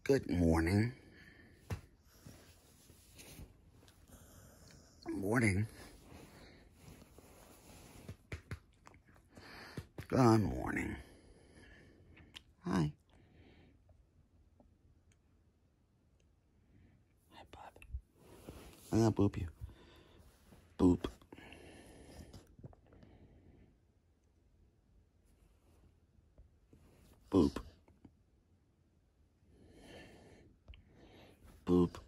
Good morning. Morning. Good morning. Hi. Hi, bud. I'm gonna boop you. Boop. Boop. Boop.